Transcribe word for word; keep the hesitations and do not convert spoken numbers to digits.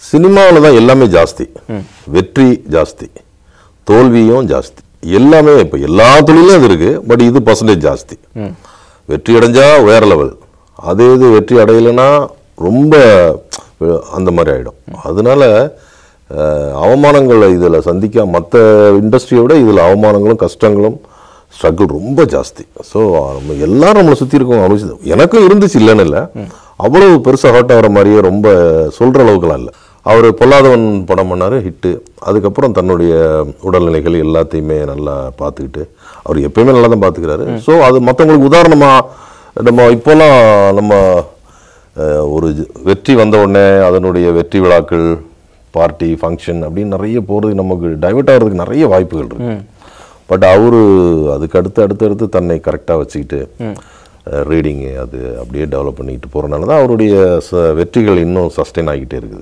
சினிமாவில் தான் எல்லாமே ஜாஸ்தி, வெற்றி ஜாஸ்தி, தோல்வியும் ஜாஸ்தி, எல்லாமே இப்போ எல்லா தொழிலும் அது இருக்குது. பட் இது பர்சன்டேஜ் ஜாஸ்தி. வெற்றி அடைஞ்சா வேற லெவல், அதே இது வெற்றி அடையலைன்னா ரொம்ப அந்த மாதிரி ஆகிடும். அதனால அவமானங்களை இதில் சந்திக்க மற்ற இண்டஸ்ட்ரியை விட இதில் அவமானங்களும் கஷ்டங்களும் ஸ்ட்ரகிள் ரொம்ப ஜாஸ்தி. ஸோ நம்ம எல்லாரும் நம்மளை சுற்றி இருக்கோம். அவசியம் எனக்கும் இருந்துச்சு, இல்லைன்னு இல்லை. அவ்வளோ பெருசாக ஹர்ட் ஆகிற மாதிரியே ரொம்ப சொல்கிற அளவுக்குலாம் இல்லை. அவர் பொல்லாதவன் படம் பண்ணார், ஹிட்டு. அதுக்கப்புறம் தன்னுடைய உடல்நிலைகள் எல்லாத்தையுமே நல்லா பார்த்துக்கிட்டு, அவர் எப்பயுமே நல்லா தான் பார்த்துக்கிறாரு. ஸோ அது மற்றவங்களுக்கு உதாரணமாக நம்ம இப்போலாம் நம்ம ஒரு வெற்றி வந்த உடனே அதனுடைய வெற்றி விழாக்கள், பார்ட்டி, ஃபங்க்ஷன் அப்படின்னு நிறைய போகிறதுக்கு நமக்கு டைவெர்ட் ஆகிறதுக்கு நிறைய வாய்ப்புகள் இருக்கு. பட் அவரு அதுக்கு அடுத்து அடுத்து அடுத்து தன்னை கரெக்டாக வச்சுக்கிட்டு ரீடிங்கு அது அப்படியே டெவலப் பண்ணிக்கிட்டு போகிறனால தான் அவருடைய வெற்றிகள் இன்னும் சஸ்டெயின் ஆகிக்கிட்டே இருக்குது.